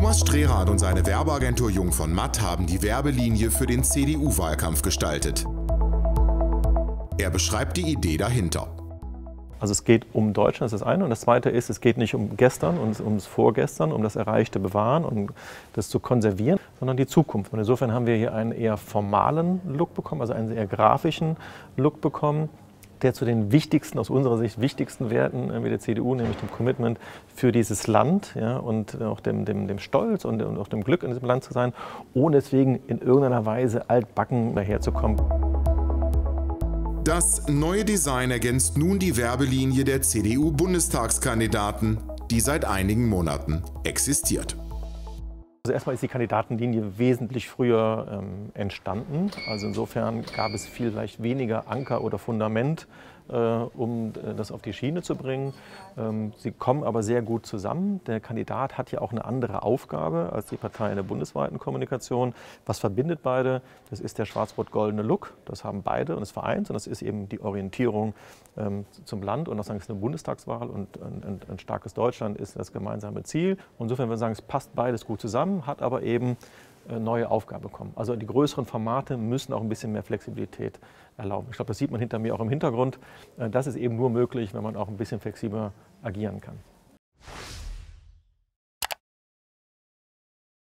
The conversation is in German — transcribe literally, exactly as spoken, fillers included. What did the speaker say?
Thomas Strehrath und seine Werbeagentur Jung von Matt haben die Werbelinie für den C D U-Wahlkampf gestaltet. Er beschreibt die Idee dahinter. Also es geht um Deutschland, das ist das eine. Und das zweite ist, es geht nicht um gestern und ums Vorgestern, um das Erreichte bewahren und das zu konservieren, sondern die Zukunft. Und insofern haben wir hier einen eher formalen Look bekommen, also einen eher grafischen Look bekommen, der zu den wichtigsten, aus unserer Sicht wichtigsten Werten wie der C D U, nämlich dem Commitment für dieses Land, ja, und auch dem, dem, dem Stolz und, und auch dem Glück in diesem Land zu sein, ohne deswegen in irgendeiner Weise altbacken daherzukommen. Das neue Design ergänzt nun die Werbelinie der C D U-Bundestagskandidaten, die seit einigen Monaten existiert. Also erstmal ist die Kandidatenlinie wesentlich früher ähm, entstanden. Also insofern gab es vielleicht weniger Anker oder Fundament, äh, um äh, das auf die Schiene zu bringen. Ähm, sie kommen aber sehr gut zusammen. Der Kandidat hat ja auch eine andere Aufgabe als die Partei in der bundesweiten Kommunikation. Was verbindet beide? Das ist der schwarz-rot-goldene Look. Das haben beide und es vereint. Und das ist eben die Orientierung ähm, zum Land. Und das ist eine Bundestagswahl und ein, ein starkes Deutschland ist das gemeinsame Ziel. Und insofern würde ich sagen, es passt beides gut zusammen, hat aber eben eine neue Aufgabe bekommen. Also die größeren Formate müssen auch ein bisschen mehr Flexibilität erlauben. Ich glaube, das sieht man hinter mir auch im Hintergrund. Das ist eben nur möglich, wenn man auch ein bisschen flexibler agieren kann.